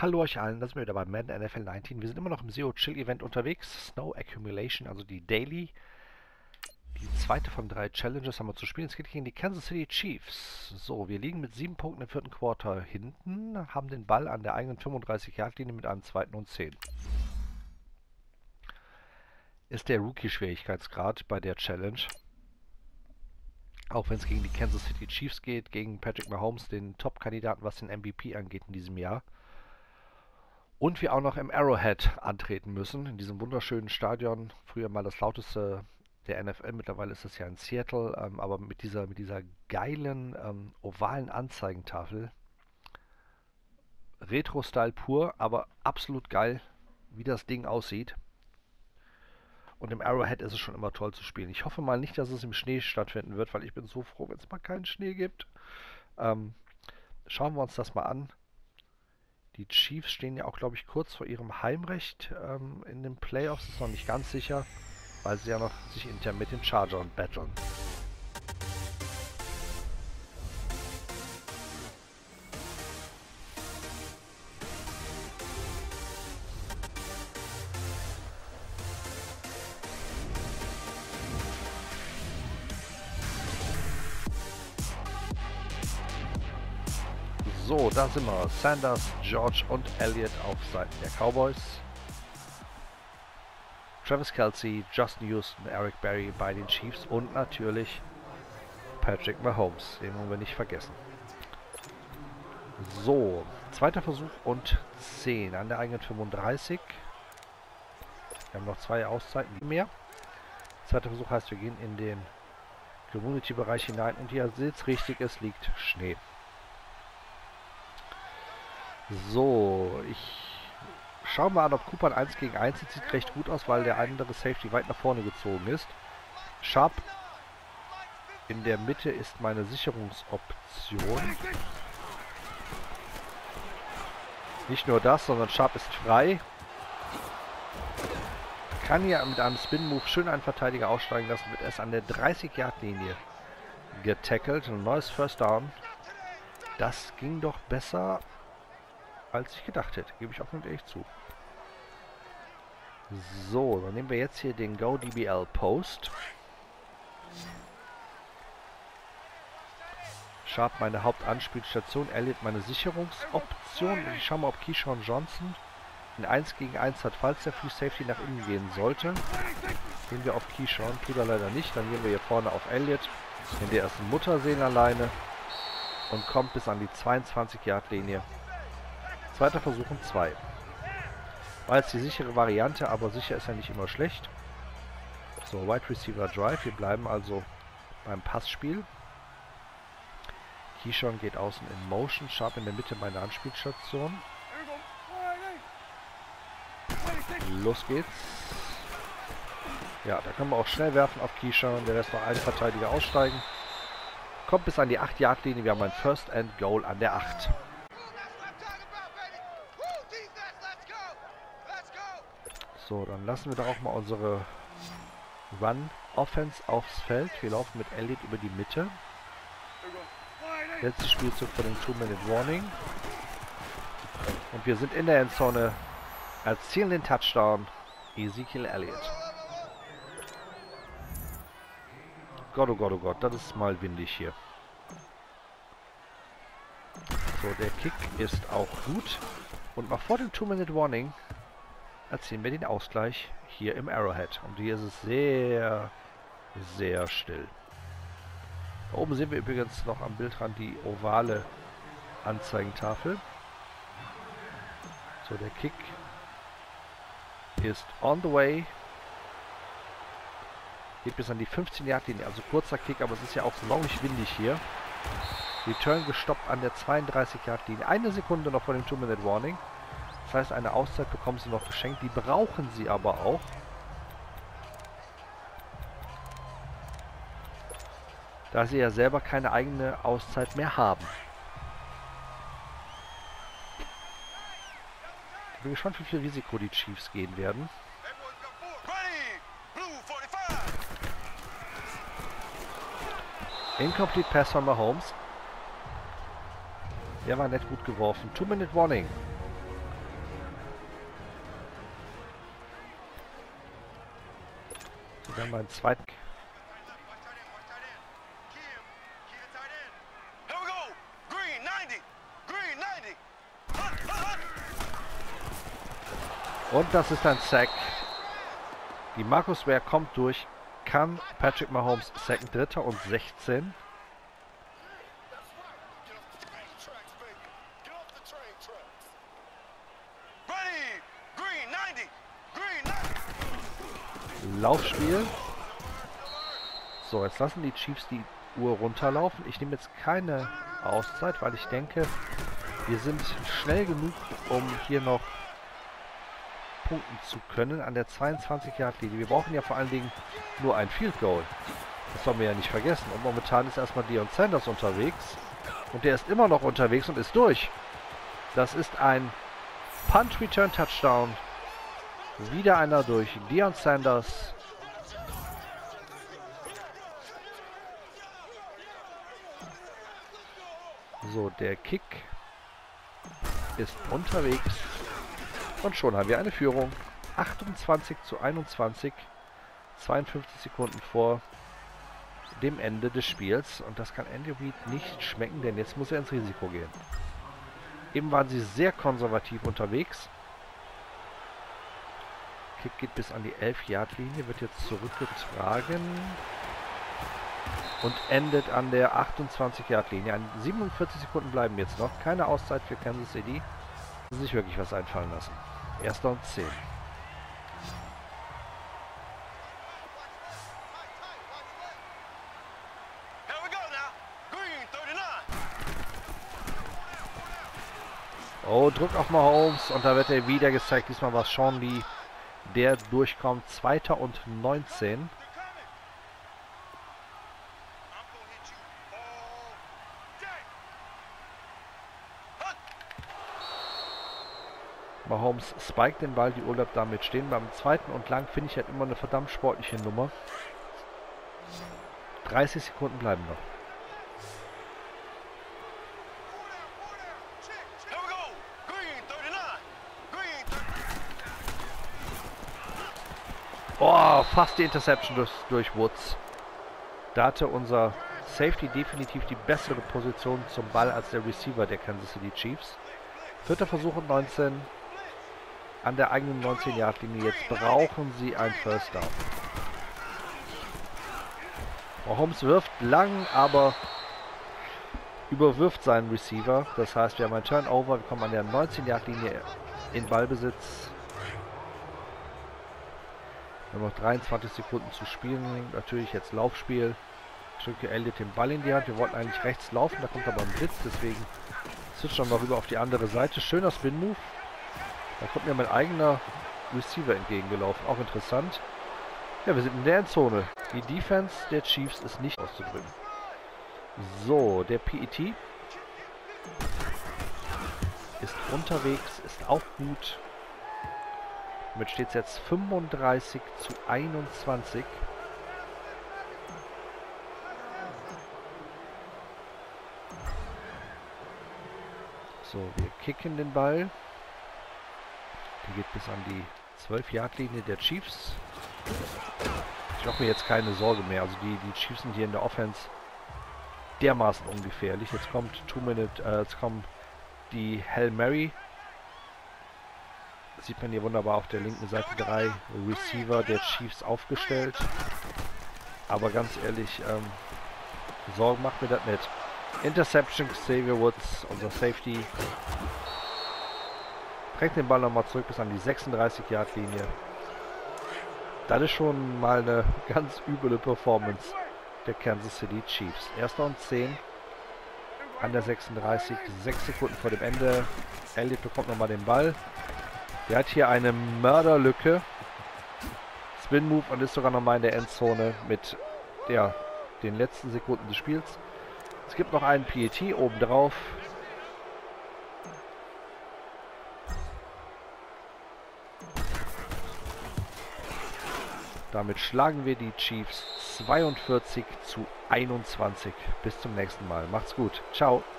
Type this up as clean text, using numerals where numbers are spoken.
Hallo euch allen, da sind wir wieder bei Madden NFL 19. Wir sind immer noch im SEO Chill Event unterwegs. Snow Accumulation, also die Daily. Die zweite von 3 Challenges haben wir zu spielen. Es geht gegen die Kansas City Chiefs. So, wir liegen mit 7 Punkten im vierten Quarter hinten, haben den Ball an der eigenen 35-Yard-Linie mit einem 2. und 10. Ist der Rookie-Schwierigkeitsgrad bei der Challenge. Auch wenn es gegen die Kansas City Chiefs geht, gegen Patrick Mahomes, den Top-Kandidaten, was den MVP angeht in diesem Jahr. Und wir auch noch im Arrowhead antreten müssen, in diesem wunderschönen Stadion. Früher mal das lauteste der NFL, mittlerweile ist es ja in Seattle, aber mit dieser geilen ovalen Anzeigentafel. Retro-Style pur, aber absolut geil, wie das Ding aussieht. Und im Arrowhead ist es schon immer toll zu spielen. Ich hoffe mal nicht, dass es im Schnee stattfinden wird, weil ich bin so froh, wenn es mal keinen Schnee gibt. Schauen wir uns das mal an. Die Chiefs stehen ja auch, glaube ich, kurz vor ihrem Heimrecht in den Playoffs. Ist noch nicht ganz sicher, weil sie ja noch sich intern mit den Chargers battlen. So, da sind wir. Sanders, George und Elliott auf Seiten der Cowboys. Travis Kelce, Justin Houston, Eric Berry bei den Chiefs und natürlich Patrick Mahomes. Den wollen wir nicht vergessen. So, zweiter Versuch und 10 an der eigenen 35. Wir haben noch 2 Auszeiten mehr. Zweiter Versuch heißt, wir gehen in den Community-Bereich hinein und hier seht richtig, es liegt Schnee. So, ich schaue mal an, ob Cooper ein 1 gegen 1 sieht recht gut aus, weil der andere Safety weit nach vorne gezogen ist. Sharp in der Mitte ist meine Sicherungsoption. Nicht nur das, sondern Sharp ist frei. Kann hier mit einem Spin-Move schön einen Verteidiger aussteigen lassen, wird erst an der 30-Yard-Linie getackelt. Ein neues First Down. Das ging doch besser, als ich gedacht hätte. Gebe ich offen und ehrlich zu. So, dann nehmen wir jetzt hier den GoDBL Post. Sharp meine Hauptanspielstation, Elliott meine Sicherungsoption. Und ich schaue mal, ob Keyshawn Johnson ein 1 gegen 1 hat, falls der Free Safety nach innen gehen sollte. Gehen wir auf Keyshawn, tut er leider nicht. Dann gehen wir hier vorne auf Elliott, denn der ist ein Muttersehen alleine und kommt bis an die 22-Yard-Linie. Zweiter Versuch und 2. War jetzt die sichere Variante, aber sicher ist ja nicht immer schlecht. So, Wide Receiver Drive. Wir bleiben also beim Passspiel. Keyshawn geht außen in Motion. Sharp in der Mitte meine Anspielstation. Los geht's. Ja, da können wir auch schnell werfen auf Keyshawn. Der lässt noch einen Verteidiger aussteigen. Kommt bis an die 8-Yard-Linie. Wir haben ein First and Goal an der 8. So, dann lassen wir da auch mal unsere Run-Offense aufs Feld. Wir laufen mit Elliott über die Mitte. Letzter Spielzug für den 2-Minute-Warning. Und wir sind in der Endzone. Erzielen den Touchdown. Ezekiel Elliott. Gott, oh Gott, oh Gott. Das ist mal windig hier. So, der Kick ist auch gut. Und noch vor dem 2-Minute-Warning erzielen wir den Ausgleich hier im Arrowhead. Und hier ist es sehr, sehr still. Da oben sehen wir übrigens noch am Bildrand die ovale Anzeigentafel. So, der Kick ist on the way. Geht bis an die 15-Yard-Linie, also kurzer Kick, aber es ist ja auch launig windig hier. Return gestoppt an der 32-Yard-Linie. Eine Sekunde noch vor dem 2-Minute-Warning. Das heißt, eine Auszeit bekommen sie noch geschenkt. Die brauchen sie aber auch. Da sie ja selber keine eigene Auszeit mehr haben. Ich bin gespannt, wie viel Risiko die Chiefs gehen werden. Incomplete Pass von Mahomes. Der war nett gut geworfen. 2-Minute Warning. Wir haben einen zweiten. Und das ist ein Sack. Die Marcus Ware kommt durch. Kann Patrick Mahomes sacken. 3. und 16. Laufspiel. So, jetzt lassen die Chiefs die Uhr runterlaufen. Ich nehme jetzt keine Auszeit, weil ich denke, wir sind schnell genug, um hier noch punkten zu können an der 22-Yard-Linie. Wir brauchen ja vor allen Dingen nur ein Field Goal. Das sollen wir ja nicht vergessen. Und momentan ist erstmal Deion Sanders unterwegs. Und der ist immer noch unterwegs und ist durch. Das ist ein Punt-Return-Touchdown. Wieder einer durch Deion Sanders. So, der Kick ist unterwegs. Und schon haben wir eine Führung. 28:21. 52 Sekunden vor dem Ende des Spiels. Und das kann Andy Reid nicht schmecken, denn jetzt muss er ins Risiko gehen. Eben waren sie sehr konservativ unterwegs. Kick geht bis an die 11-Yard-Linie, wird jetzt zurückgetragen und endet an der 28-Yard-Linie. 47 Sekunden bleiben jetzt noch. Keine Auszeit für Kansas City. Sie sich wirklich was einfallen lassen. 1. und 10. Oh, Druck auf Mahomes und da wird er wieder gezeigt. Diesmal war es Sean Lee, der durchkommt. 2. und 19. Mahomes spiked den Ball, die Uhr bleibt damit stehen. Beim 2. und lang finde ich halt immer eine verdammt sportliche Nummer. 30 Sekunden bleiben noch. Oh, fast die Interception durch Woods. Da hatte unser Safety definitiv die bessere Position zum Ball als der Receiver der Kansas City Chiefs. 4. Versuch und 19. An der eigenen 19-Yard-Linie. Jetzt brauchen sie ein First Down. Mahomes wirft lang, aber überwirft seinen Receiver. Das heißt, wir haben ein Turnover. Wir kommen an der 19-Yard-Linie in Ballbesitz. Wir haben noch 23 Sekunden zu spielen. Natürlich jetzt Laufspiel. Ich drücke Elliott den Ball in die Hand. Wir wollten eigentlich rechts laufen. Da kommt aber ein Blitz. Deswegen switchen wir mal rüber auf die andere Seite. Schöner Spin-Move. Da kommt mir mein eigener Receiver entgegengelaufen. Auch interessant. Ja, wir sind in der Endzone. Die Defense der Chiefs ist nicht auszudrücken. So, der PET ist unterwegs. Ist auch gut. Damit steht es jetzt 35:21. So, wir kicken den Ball. Der geht bis an die 12-Yard-Linie der Chiefs. Ich mache mir jetzt keine Sorge mehr. Also die Chiefs sind hier in der Offense dermaßen ungefährlich. Jetzt kommt jetzt kommt die Hail Mary. Sieht man hier wunderbar auf der linken Seite 3 Receiver der Chiefs aufgestellt. Aber ganz ehrlich, Sorgen macht mir das nicht. Interception, Xavier Woods, unser Safety. Trägt den Ball nochmal zurück bis an die 36-Yard-Linie. Das ist schon mal eine ganz üble Performance der Kansas City Chiefs. 1. und 10 an der 36, 6 Sekunden vor dem Ende. Elliott bekommt nochmal den Ball. Der hat hier eine Mörderlücke. Spin-Move und ist sogar nochmal in der Endzone mit den letzten Sekunden des Spiels. Es gibt noch einen PET obendrauf. Damit schlagen wir die Chiefs 42:21. Bis zum nächsten Mal. Macht's gut. Ciao.